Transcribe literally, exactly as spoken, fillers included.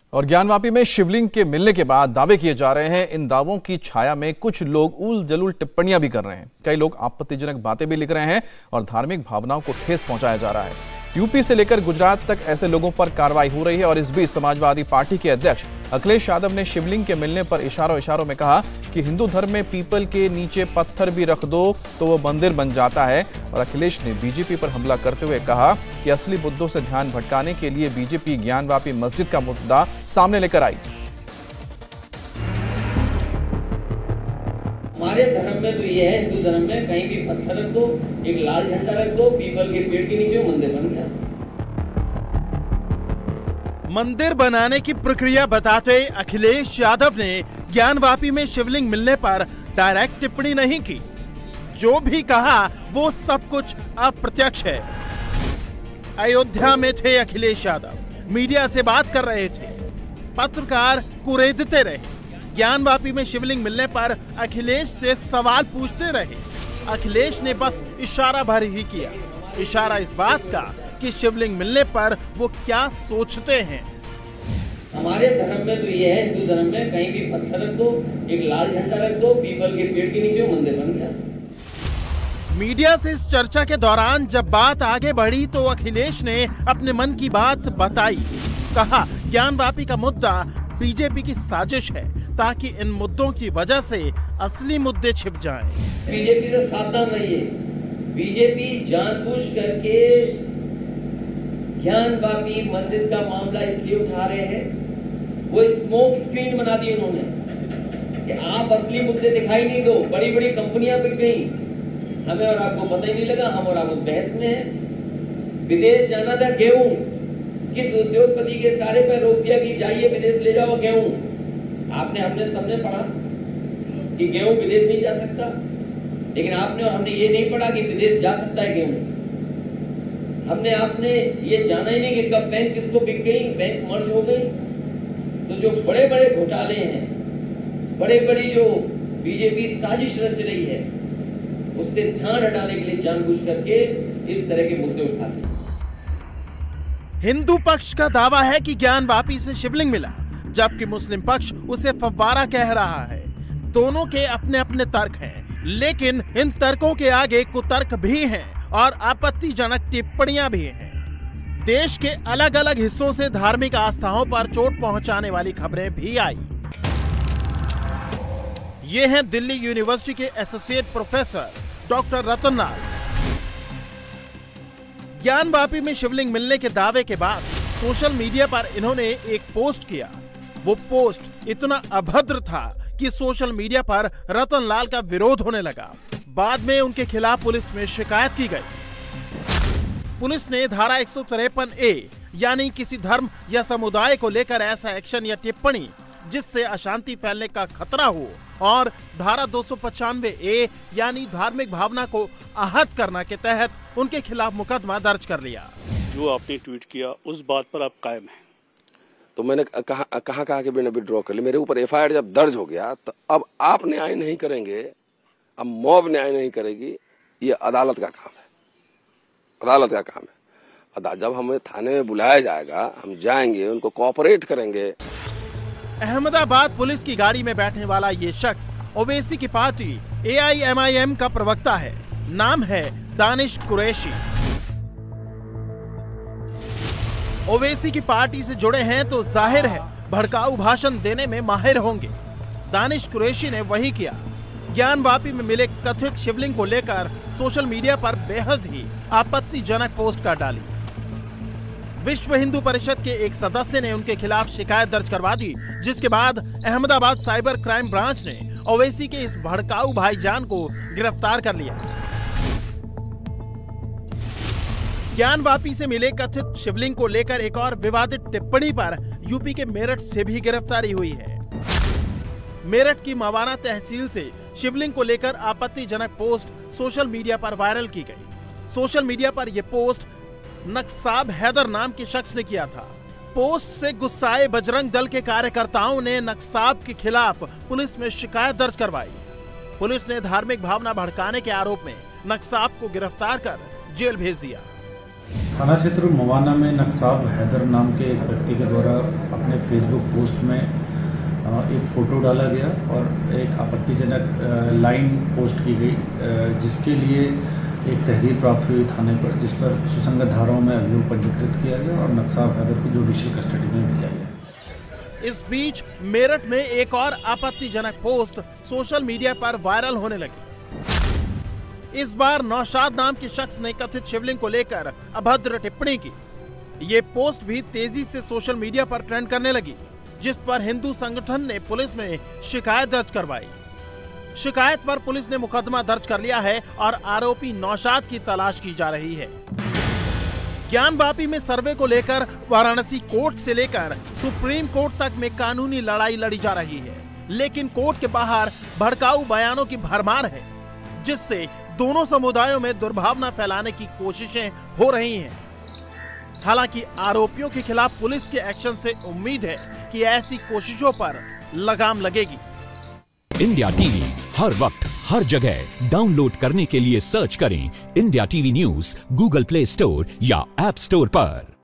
और ज्ञानवापी में शिवलिंग के मिलने के बाद दावे किए जा रहे हैं। इन दावों की छाया में कुछ लोग उल जलूल टिप्पणियां भी कर रहे हैं। कई लोग आपत्तिजनक बातें भी लिख रहे हैं और धार्मिक भावनाओं को ठेस पहुंचाया जा रहा है। यूपी से लेकर गुजरात तक ऐसे लोगों पर कार्रवाई हो रही है। और इस बीच समाजवादी पार्टी के अध्यक्ष अखिलेश यादव ने शिवलिंग के मिलने पर इशारों इशारों में कहा कि हिंदू धर्म में पीपल के नीचे पत्थर भी रख दो तो वो मंदिर बन जाता है। और अखिलेश ने बीजेपी पर हमला करते हुए कहा कि असली मुद्दों से ध्यान भटकाने के लिए बीजेपी ज्ञानवापी मस्जिद का मुद्दा सामने लेकर आई। हमारे धर्म में तो ये है, हिंदू धर्म में कहीं भी पत्थर रख दो, एक लाल झंडा रख दो, पीपल के पेड़ के नीचे मंदिर बन गया। मंदिर बनाने की प्रक्रिया बताते अखिलेश यादव ने ज्ञानवापी में शिवलिंग मिलने पर डायरेक्ट टिप्पणी नहीं की। जो भी कहा वो सब कुछ अप्रत्यक्ष है। अयोध्या में थे अखिलेश यादव, मीडिया से बात कर रहे थे, पत्रकार कुरेदते रहे। ज्ञानवापी में शिवलिंग मिलने पर अखिलेश से सवाल पूछते रहे। अखिलेश ने बस इशारा भर ही किया, इशारा इस बात का कि शिवलिंग मिलने पर वो क्या सोचते हैं। हमारे धर्म में तो ये है, हिंदू धर्म में कहीं भी पत्थर रख दो, एक लाल झंडा रख दो, पीपल के पेड़ के नीचे मंदिर बन गया। मीडिया से इस चर्चा के दौरान जब बात आगे बढ़ी तो अखिलेश ने अपने मन की बात बताई। कहा ज्ञानवापी का मुद्दा बीजेपी की साजिश है ताकि इन मुद्दों की वजह से असली मुद्दे छिप जाएं। बीजेपी से सावधान रहिए। बीजेपी जानबूझ करके ज्ञानवापी मस्जिद का मामला इसलिए उठा रहे हैं, वो स्मोक स्क्रीन बना दी उन्होंने कि आप असली मुद्दे दिखाई नहीं दो। बड़ी बड़ी कंपनियां बिक गई, हमें और आपको पता ही नहीं लगा। हम और आप उस बहस में हैं। विदेश जाना था गेहूं, किस उद्योगपति के सारे पे रोक दिया कि जाइए विदेश ले जाओ गेहूं। आपने हमने सबने पढ़ा कि गेहूं विदेश नहीं जा सकता, लेकिन आपने और हमने ये नहीं पढ़ा कि विदेश जा सकता है गेहूं। हमने आपने ये जाना ही नहीं कि कब बैंक किसको बिक गई, बैंक मर्ज हो गई। तो जो बड़े बड़े घोटाले हैं, बड़े बड़ी जो बीजेपी साजिश रच रही है, उससे ध्यान हटाने के लिए जानबूझ करके इस तरह के मुद्दे उठाते हैं। हिंदू पक्ष का दावा है कि ज्ञानवापी से शिवलिंग मिला, जबकि मुस्लिम पक्ष उसे फव्वारा कह रहा है। दोनों के अपने अपने तर्क हैं, लेकिन इन तर्कों के आगे कुतर्क भी हैं और आपत्तिजनक टिप्पणियां भी हैं। देश के अलग अलग हिस्सों से धार्मिक आस्थाओं पर चोट पहुंचाने वाली खबरें भी आई। ये हैं दिल्ली यूनिवर्सिटी के associate professor doctor Ratan Lal. Gyanvapi में शिवलिंग मिलने के दावे के बाद सोशल मीडिया पर इन्होंने एक पोस्ट किया। वो पोस्ट इतना अभद्र था कि सोशल मीडिया पर रतन लाल का विरोध होने लगा। बाद में उनके खिलाफ पुलिस में शिकायत की गई। पुलिस ने धारा एक सौ तिरपन ए यानी किसी धर्म या समुदाय को लेकर ऐसा एक्शन या टिप्पणी जिससे अशांति फैलने का खतरा हो और धारा दो सौ पचानवे ए यानी धार्मिक भावना को आहत करना के तहत उनके खिलाफ मुकदमा दर्ज कर लिया। जो आपने ट्वीट किया उस बात पर आप कायम हैं? तो मैंने कहा कहा कहा कि मैंने विड्रॉ कर ली। मेरे ऊपर एफ आई आर जब दर्ज हो गया तो अब आप न्याय नहीं करेंगे, अब मॉब न्याय नहीं करेगी, ये अदालत का काम है। अदालत का काम है। जब हमें थाने में बुलाया जाएगा हम जाएंगे, उनको कोऑपरेट करेंगे। अहमदाबाद पुलिस की गाड़ी में बैठने वाला ये शख्स ओवैसी की पार्टी A I M I M का प्रवक्ता है। नाम है दानिश कुरैशी। ओवैसी की पार्टी से जुड़े हैं तो जाहिर है भड़काऊ भाषण देने में माहिर होंगे। दानिश कुरैशी ने वही किया। ज्ञानवापी में मिले कथित शिवलिंग को लेकर सोशल मीडिया पर बेहद ही आपत्तिजनक पोस्ट कर डाली। विश्व हिंदू परिषद के एक सदस्य ने उनके खिलाफ शिकायत दर्ज करवा दी, जिसके बाद अहमदाबाद साइबर क्राइम ब्रांच ने ओवैसी के इस भड़काऊ भाईजान को गिरफ्तार कर लिया। ज्ञानवापी से मिले कथित शिवलिंग को लेकर एक और विवादित टिप्पणी पर यूपी के मेरठ से भी गिरफ्तारी हुई है। मेरठ की मवाना तहसील से शिवलिंग को लेकर आपत्तिजनक पोस्ट सोशल मीडिया पर वायरल की गई। सोशल मीडिया पर यह पोस्ट नक्साब हैदर नाम के शख्स ने किया था। पोस्ट से गुस्साए बजरंग दल के कार्यकर्ताओं ने नक्साब के खिलाफ पुलिस में शिकायत दर्ज करवाई। पुलिस ने धार्मिक भावना भड़काने के आरोप में नक्साब को गिरफ्तार कर जेल भेज दिया। थाना क्षेत्र मवाना में नक्साब हैदर नाम के एक व्यक्ति के द्वारा अपने फेसबुक पोस्ट में एक फ़ोटो डाला गया और एक आपत्तिजनक लाइन पोस्ट की गई, जिसके लिए एक तहरीर प्राप्त हुई थाने पर, जिस पर सुसंगत धाराओं में अभियोग पंजीकृत किया गया और नक्साब हैदर को जुडिशियल कस्टडी में भेजा गया। इस बीच मेरठ में एक और आपत्तिजनक पोस्ट सोशल मीडिया पर वायरल होने लगी। इस बार नौशाद नाम के शख्स ने कथित शिवलिंग को लेकर अभद्र टिप्पणी की। ये पोस्ट भी तेजी से सोशल मीडिया पर ट्रेंड करने लगी, जिस पर हिंदू संगठन ने पुलिस में शिकायत दर्ज करवाई। शिकायत पर पुलिस ने मुकदमा दर्ज कर लिया है और आरोपी नौशाद की तलाश की जा रही है। ज्ञानवापी में सर्वे को लेकर वाराणसी कोर्ट से लेकर सुप्रीम कोर्ट तक में कानूनी लड़ाई लड़ी जा रही है, लेकिन कोर्ट के बाहर भड़काऊ बयानों की भरमार है, जिससे दोनों समुदायों में दुर्भावना फैलाने की कोशिशें हो रही हैं। हालांकि आरोपियों के खिलाफ पुलिस के एक्शन से उम्मीद है कि ऐसी कोशिशों पर लगाम लगेगी। इंडिया टीवी हर वक्त हर जगह डाउनलोड करने के लिए सर्च करें India TV news Google play store या ऐप स्टोर पर।